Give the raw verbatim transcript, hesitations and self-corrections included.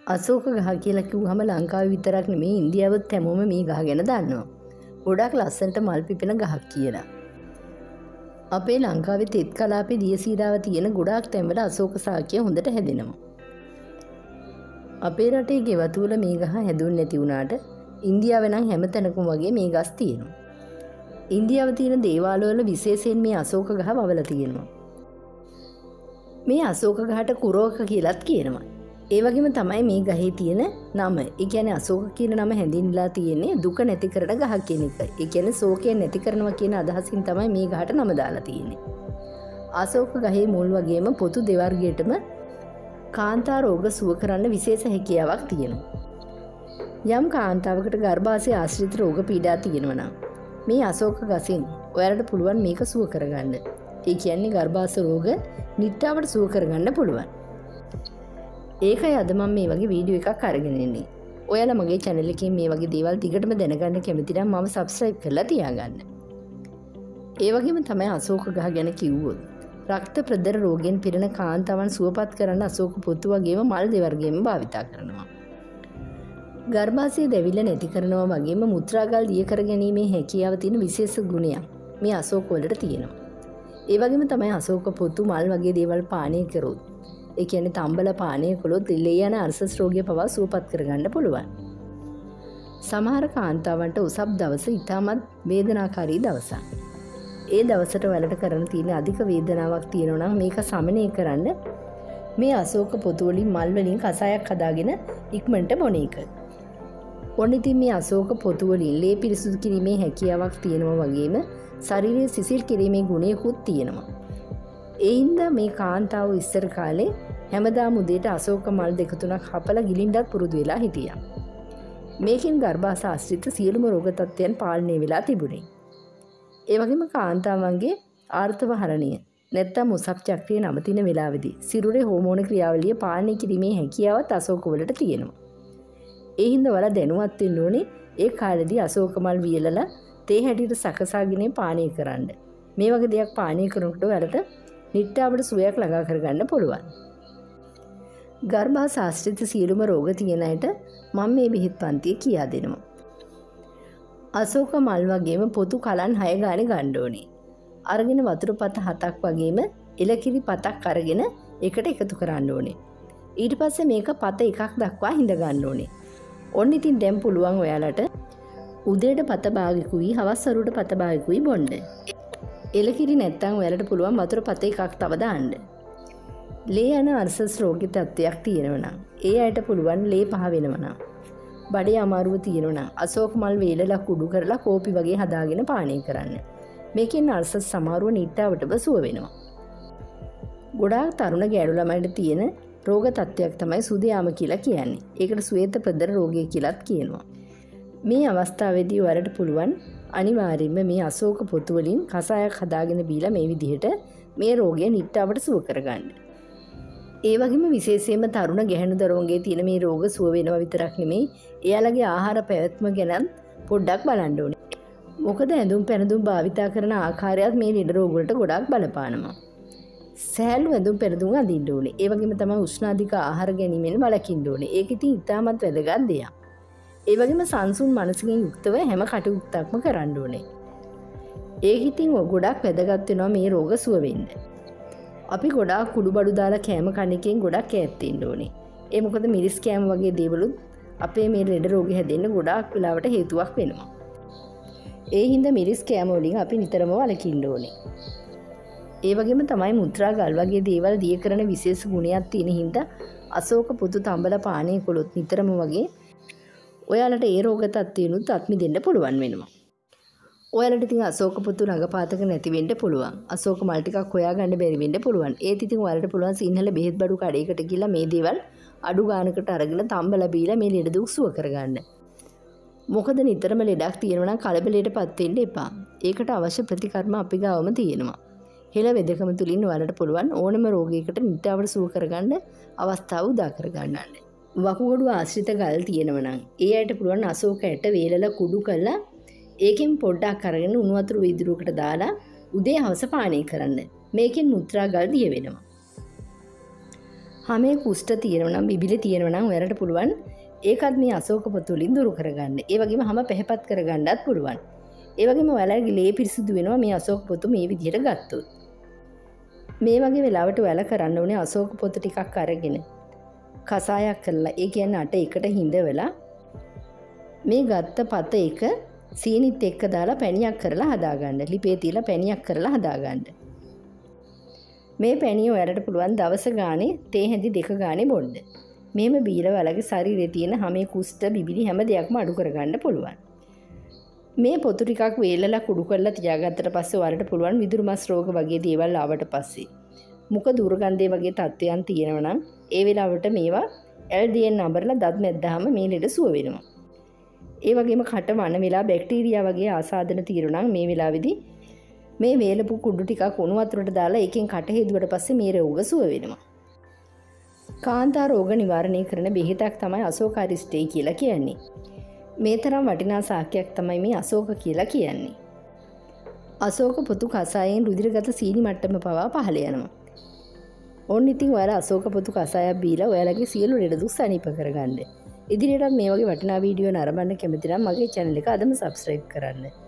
අශෝක ගහ කියලා කිව්වහම ලංකාවේ විතරක් නෙමෙයි ඉන්දියාවත් හැමෝම මේ ගහ ගැන දන්නවා. ගොඩක් ලස්සනට මල් පිපෙන ගහක් කියලා. අපේ ලංකාවේ තෙත් කලාපේ දියසීරාව තියෙන ගොඩාක් තැන්වල අශෝක සාක්කිය හොඳට හැදෙනවා. අපේ රටේ ගෙවතු වල මේ ගහ හැදුන්නේ නැති වුණාට ඉන්දියාවේ නම් හැම තැනකම වගේ මේ ගස් තියෙනවා. ඉන්දියාවේ තියෙන දේවාලවල විශේෂයෙන් මේ අශෝක ගහ වවලා තියෙනවා. මේ අශෝක ගහට කුරෝක කියලාත් කියනවා. ඒ වගේම තමයි මේ ගහේ තියෙන නම. ඒ කියන්නේ අශෝක කියන නම හැඳින්වලා තියෙන්නේ දුක නැති කරන ගහ කියන එක. ඒ කියන්නේ ශෝකය නැති කරනවා කියන අදහසින් තමයි මේ ගහට නම දාලා තියෙන්නේ. අශෝක ගහේ මුල් වගේම පොතු දෙවර්ගයටම කාන්තා රෝග සුව කරන්න විශේෂ හැකියාවක් තියෙනවා. යම් කාන්තාවකට ගර්භාෂය ආශ්‍රිත රෝග පීඩා තියෙනවා නම් මේ අශෝක ගසෙන් ඔයාලට පුළුවන් මේක සුව කරගන්න. ඒ කියන්නේ ගර්භාෂ රෝග නිට්ටාවට සුව කරගන්න පුළුවන්. ඒකයි අද මම මේ වගේ වීඩියෝ එකක් අරගෙන ඉන්නේ. ඔයාලා මගේ channel එකේ මේ වගේ දේවල් දිගටම දැනගන්න කැමති නම් මම subscribe කරලා තියාගන්න. ඒ වගේම තමයි අශෝක ගහ ගැන කිව්වොත් රක්ත ප්‍රදර රෝගයෙන් පිරෙන කාන්තාවන් සුවපත් කරන්න අශෝක පොතු වගේම මල් දෙවර්ගයෙන්ම භාවිතා කරනවා. ගර්භාෂය දැවිල්ල නැති කරනවා වගේම මුත්‍රාගල් දිය කර ගැනීමේ හැකියාව තියෙන විශේෂ ගුණයක් මේ අශෝක වලට තියෙනවා. ඒ වගේම තමයි අශෝක පොතු මල් වගේ දේවල් පානය කරොත් ඒ කියන්නේ තම්බල පානය කළොත් ලේ යන අර්සස් රෝගය පවා සුවපත් කරගන්න පුළුවන්. සමහර කාන්තාවන්ට උසබ් දවස ඉතාමත් වේදනාකාරී දවසක්. ඒ දවසට වලට කරන තියෙන අධික වේදනාවක් තියෙනවා නම් මේක සමනය කරන්න මේ අශෝක පොතු වලින් මල් වලින් කසායක් හදාගෙන ඉක්මනට බොන එක. ඔන්න ඉතින් මේ අශෝක පොතු වලින් ලේ පිරිසුදු කිරීමේ හැකියාවක් තියෙනවා වගේම ශරීරය සිසිල් කිරීමේ ගුණයකුත් තියෙනවා. ඒ හින්දා මේ කාන්තාව ඉස්සර කාලේ හැමදාම උදේට අශෝක මල් දෙක තුනක් හපලා ගිලින්නත් පුරුදු වෙලා හිටියා. මේකෙන් ගර්භාෂ ආශ්‍රිත සියලුම රෝග තත්ත්වයන් පාලනය වෙලා තිබුණේ. ඒ වගේම කාන්තාවන්ගේ ආර්ථවහරණය නැත්තම් මුසප් චක්‍රයේ නවතින වෙලාවේදී සිරුරේ හෝමෝන ක්‍රියාවලිය පාලනය කිරීමේ හැකියාවත් අශෝක වලට තියෙනවා. ඒ හින්දා වල දැනුවත් වෙන්න ඕනේ ඒ කාලේදී අශෝක මල් වියලලා තේ හැටියට සකසාගෙන පානය කරන්න. මේ වගේ දෙයක් පානය කරනකොට වලට නිට්ටාවට සුවයක් ළඟා කරගන්න පුළුවන්. ගර්භාෂ ආශ්‍රිත සියලුම රෝග තියෙන අයට මම මේ බෙහෙත් පන්තිය කියා දෙනවා. අශෝක මල් වගේම පොතු කලන් හය ගානේ ගන්න ඕනේ. අරගෙන වතුර පත හතක් වගේම එලකිරි පතක් අරගෙන එකට එකතු කරන්න ඕනේ. ඊට පස්සේ මේක පත එකක් දක්වා හිඳ ගන්න ඕනේ. ඔන්න ඉතින් දැන් පුළුවන් ඔයාලට උදේට පත භාගිකුයි හවස් වරුවට පත භාගිකුයි බොන්න. එලකිරි නැත්තම් ඔයාලට පුළුවන් වතුර පත එකක් තව දාන්න. ලේ යන අර්සස් රෝගී තත්ත්වයක් තියෙනවා නම් ඒ අයට පුළුවන් ලේ පහ වෙනවා නම් බඩේ අමාරුව තියෙනවා නම් අශෝක මල් වේලලා කුඩු කරලා කෝපි වගේ හදාගෙන පානය කරන්න. මේකෙන් අර්සස් සමහරව නිට්ටාවටම සුව වෙනවා. ගොඩාක් තරුණ ගෑනු ළමයින්ට තියෙන රෝග තත්ත්වයක් තමයි සුදයාම කියලා කියන්නේ. ඒකට ශ්වේත ප්‍රදර රෝගය කියලාත් කියනවා. මේ අවස්ථාවේදී ඔයාලට පුළුවන් අනිවාර්යයෙන්ම මේ අශෝක පොතු වලින් කසායක් හදාගෙන බීලා මේ විදිහට මේ රෝගය නිට්ටාවට සුව කරගන්න. ඒ වගේම විශේෂයෙන්ම තරුණ ගැහැණු දරුවන්ගේ තියෙන මේ රෝග සුව වෙනවා විතරක් නෙමෙයි එයාලගේ ආහාර පැවැත්ම ගැන පොඩ්ඩක් බලන්න ඕනේ. මොකද ඇඳුම් පැළඳුම් භාවිතා කරන ආකාරයත් මේ ලෙඩ රෝග වලට ගොඩාක් බලපානවා. සෑහළු ඇඳුම් පැළඳුම් අඳින්න ඕනේ. ඒ වගේම තමයි උෂ්ණාධික ආහාර ගැනීමෙන් වළකින්න ඕනේ. ඒක ඉතින් ඉතාමත් වැදගත් දෙයක්. ඒ වගේම සංසුන් මනසකින් යුක්තව හැම කටයුත්තක්ම කරන්න ඕනේ. ඒක ඉතින් ගොඩක් වැදගත් වෙනවා මේ රෝග සුව වෙන්න. අපි ගොඩාක් කුඩු බඩු දාලා කෑම කන එකෙන් ගොඩක් ඈත් වෙන්න ඕනේ. ඒ මොකද මිරිස් කෑම වගේ දේවලුත් අපේ මේ ලෙඩ රෝග හැදෙන්න ගොඩාක් වෙලාවට හේතුවක් වෙනවා. ඒ හින්දා මිරිස් කෑම වලින් අපි නිතරම වළකින්න ඕනේ. ඒ වගේම තමයි මුත්‍රා ගල් වගේ දේවල් දිය කරන විශේෂ ගුණයක් තියෙන හින්දා අශෝක පොතු තඹල පානය කළොත් නිතරම වගේ ඔයාලට ඒ රෝග තත්ත්වයනුත් අත්මි දෙන්න පුළුවන් වෙනවා. ඔයාලට ඉතින් අශෝක පොතු ළඟපාතක නැති වෙන්න පුළුවන්. අශෝක මල් ටිකක් හොයාගන්න බැරි වෙන්න පුළුවන්. ඒත් ඉතින් ඔයාලට පුළුවන් සිංහල බෙහෙත් බඩු කඩේකට ගිහලා මේ දේවල් අඩු ගානකට අරගෙන තඹලා බීලා මේ ලෙඩ දුක් සුව කරගන්න. මොකද නිතරම ලෙඩක් තියෙනවා නම් කලබලයටපත් වෙන්න එපා. ඒකට අවශ්‍ය ප්‍රතිකර්ම අපි ගාවම තියෙනවා. හෙළ වෙදකම තුලින් ඔයාලට පුළුවන් ඕනම රෝගයකට නිට්ටාවට සුව කරගන්න අවස්ථාව උදා කරගන්න. වකුගඩු ආශ්‍රිත ගල් තියෙනවා නම් ඒ අයට පුළුවන් අශෝක ඇට වේලලා කුඩු කරලා ඒකෙන් පොඩ්ඩක් අරගෙන උණු වතුර වීදුරුවකට දාලා උදේ හවස පානය කරන්න. මේකෙන් මුත්‍රා ගල් දිය වෙනවා. හැමේ කුෂ්ඨ තියෙනවා නම් බිබිලි තියෙනවා නම් ඔයාලට පුළුවන් ඒකත් මේ අශෝක පොතු වලින් දුරු කරගන්න. ඒ වගේම හැම පැහැපත් කරගන්නත් පුළුවන්. ඒ වගේම ඔයාලගේ ලේ පිරිසිදු වෙනවා මේ අශෝක පොතු මේ විදිහට ගත්තොත්. මේ වගේ වෙලාවට ඔයාලා කරන්න ඕනේ අශෝක පොතු ටිකක් අරගෙන කසායක් කරලා ඒ කියන්නේ අට එකට හිඳවලා මේ ගත්ත පත එක සීනිත් එක්ක දාලා පැණියක් කරලා හදාගන්න. ලිපේ තියලා පැණියක් කරලා හදාගන්න. මේ පැණිය ඔයාලට පුළුවන් දවස ගානේ තේ හැඳි දෙක ගානේ බොන්න. මෙහෙම බීලා ඔයාලගේ ශරීරයේ තියෙන හැම කුෂ්ඨ බිබිලි හැම දෙයක්ම අඩු කරගන්න පුළුවන්. මේ පොතු ටිකක් වේලලා කුඩු කරලා තියාගත්තට පස්සේ ඔයාලට පුළුවන් විදුරු මස් රෝග වගේ දේවල් ආවට පස්සේ මුඛ දුර්ගන්ධය වගේ තත්ත්වයන් තියෙනවා නම් ඒ වෙලාවට මේවා එල් ඩී එන් නඹරලා දත් මැද්දාම මේ ලෙඩ සුව වෙනවා. ඒ වගේම කට වන වෙලා බැක්ටීරියා වගේ ආසාදන තියෙනවා නම් මේ වෙලාවේදී මේ වේලපු කුඩු ටිකක් උණු වතුරට දාලා ඒකෙන් කට හේදුවට පස්සේ මේ රෝග සුව වෙනවා. කාන්තා රෝග නිවාරණය කරන බෙහෙතක් තමයි අශෝක අරිස්ටේ කියලා කියන්නේ. මේ තරම් වටිනා සාක්කයක් තමයි මේ අශෝක කියලා කියන්නේ. අශෝක පොතු කසායෙන් රුධිරගත සීනි මට්ටම පවා පහළ යනවා. ඕන්න ඉතින් ඔයාලා අශෝක පොතු කසායක් බීලා ඔයාලගේ සියලු ලෙඩ දුක් සනීප කරගන්න. ඉදිරියටත් මේ වගේ වටිනා වීඩියෝ නරඹන්න කැමති නම් මගේ channel එක අදම subscribe කරන්න.